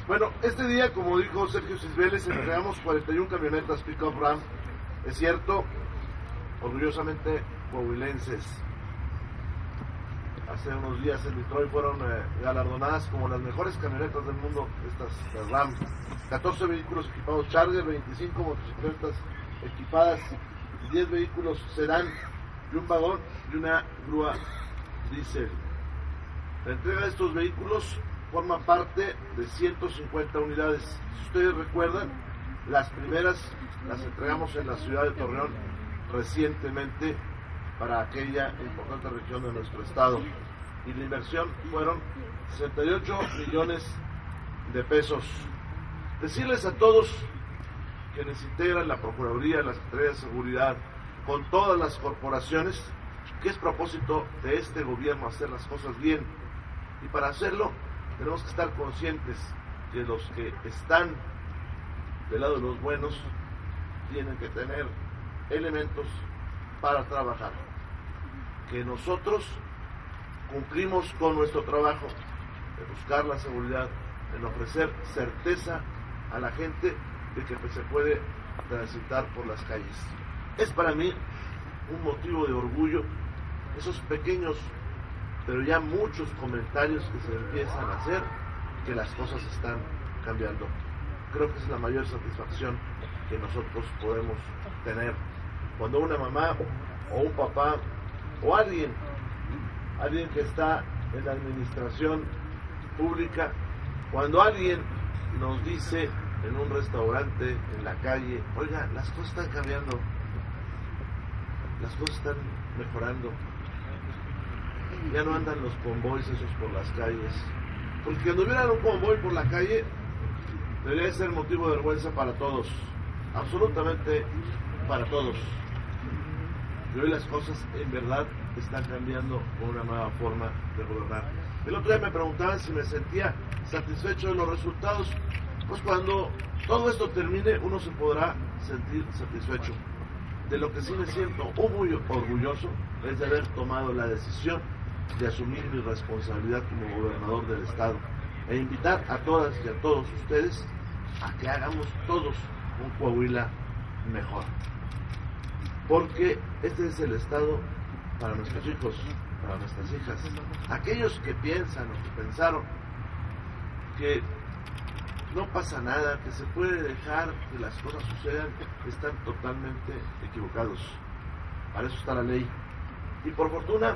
Bueno, este día, como dijo Sergio Cisbeles, entregamos 41 camionetas pick-up Ram. Es cierto, orgullosamente coahuilenses. Hace unos días en Detroit fueron galardonadas como las mejores camionetas del mundo, las Ram. 14 vehículos equipados Charger, 25 motocicletas equipadas, 10 vehículos sedán y un vagón y una grúa diésel. La entrega de estos vehículos forma parte de 150 unidades. Si ustedes recuerdan, las primeras las entregamos en la ciudad de Torreón recientemente para aquella importante región de nuestro estado. Y la inversión fueron 68 millones de pesos. Decirles a todos quienes integran la Procuraduría, la Secretaría de Seguridad, con todas las corporaciones, que es propósito de este gobierno hacer las cosas bien. Y para hacerlo, tenemos que estar conscientes que los que están del lado de los buenos tienen que tener elementos para trabajar. Que nosotros cumplimos con nuestro trabajo de buscar la seguridad, en ofrecer certeza a la gente de que se puede transitar por las calles. Es para mí un motivo de orgullo esos pequeños, pero ya muchos comentarios que se empiezan a hacer, que las cosas están cambiando. Creo que es la mayor satisfacción que nosotros podemos tener. Cuando una mamá o un papá o alguien que está en la administración pública, cuando alguien nos dice en un restaurante, en la calle, oiga, las cosas están cambiando, las cosas están mejorando, ya no andan los convoys esos por las calles, porque cuando hubiera un convoy por la calle debería ser motivo de vergüenza para todos, absolutamente para todos. Y hoy las cosas en verdad están cambiando con una nueva forma de gobernar. El otro día me preguntaban si me sentía satisfecho de los resultados. Pues cuando todo esto termine, uno se podrá sentir satisfecho. De lo que sí me siento muy orgulloso es de haber tomado la decisión de asumir mi responsabilidad como gobernador del estado e invitar a todas y a todos ustedes a que hagamos todos un Coahuila mejor. Porque este es el estado para nuestros hijos, para nuestras hijas. Aquellos que piensan o que pensaron que no pasa nada, que se puede dejar que las cosas sucedan, están totalmente equivocados. Para eso está la ley. Y por fortuna,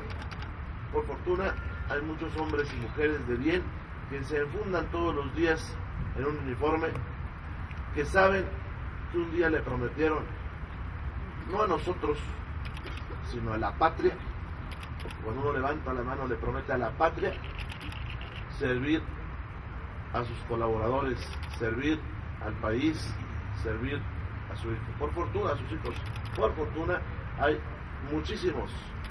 hay muchos hombres y mujeres de bien que se enfundan todos los días en un uniforme, que saben que un día le prometieron, no a nosotros, sino a la patria. Cuando uno levanta la mano le promete a la patria servir a sus colaboradores, servir al país, servir a su hijo. Por fortuna, a sus hijos. Por fortuna hay muchísimos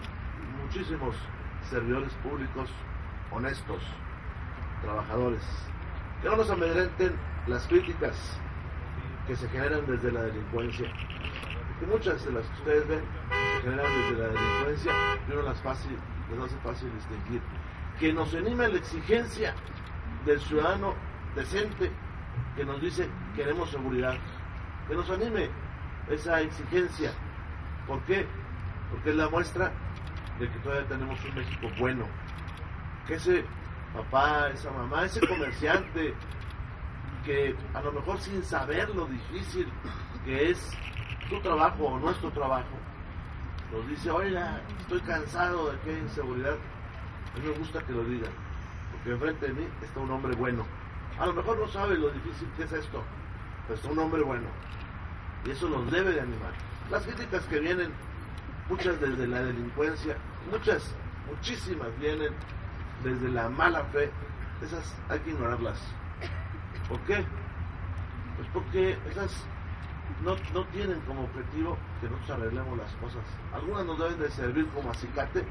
servidores públicos honestos, trabajadores. Que no nos amedrenten las críticas que se generan desde la delincuencia. Que muchas de las que ustedes ven se generan desde la delincuencia y uno les hace fácil distinguir. Que nos anime la exigencia del ciudadano decente que nos dice queremos seguridad. Que nos anime esa exigencia. ¿Por qué? Porque es la muestra de que todavía tenemos un México bueno. Que ese papá, esa mamá, ese comerciante que a lo mejor sin saber lo difícil que es tu trabajo o nuestro trabajo, nos dice, oiga, estoy cansado de que hay inseguridad. A mí me gusta que lo digan, porque enfrente de mí está un hombre bueno. A lo mejor no sabe lo difícil que es esto, pero está un hombre bueno. Y eso nos debe de animar. Las críticas que vienen, muchas desde la delincuencia, muchísimas vienen desde la mala fe, esas hay que ignorarlas. ¿Por qué? Pues porque esas no tienen como objetivo que nosotros arreglemos las cosas. Algunas nos deben de servir como acicate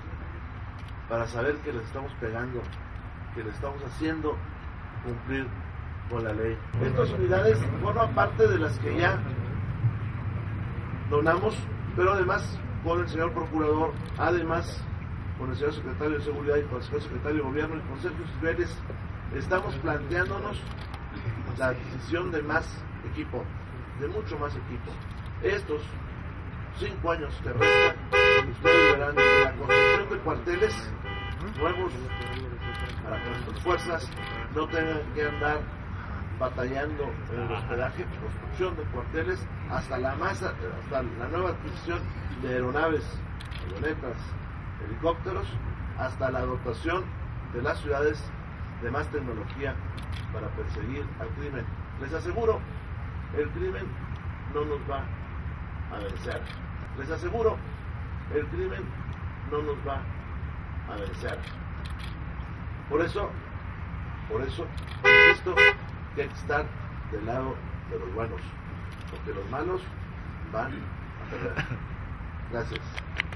para saber que les estamos pegando, que les estamos haciendo cumplir con la ley. Estas unidades forman parte de las que ya donamos, pero además con el señor procurador, además con el señor secretario de Seguridad y con el señor secretario de Gobierno y con Sergio Cisbeles, estamos planteándonos la adquisición de más equipo, de mucho más equipo. Estos 5 años que restan, ustedes verán la construcción de cuarteles nuevos para que nuestras fuerzas no tengan que andar batallando en el hospedaje, construcción de cuarteles, hasta la nueva adquisición de aeronaves, avionetas, helicópteros, hasta la dotación de las ciudades de más tecnología para perseguir al crimen. Les aseguro, el crimen no nos va a vencer. Les aseguro, el crimen no nos va a vencer. Por eso, insisto, que hay que estar del lado de los buenos, porque los malos van a perder. Gracias.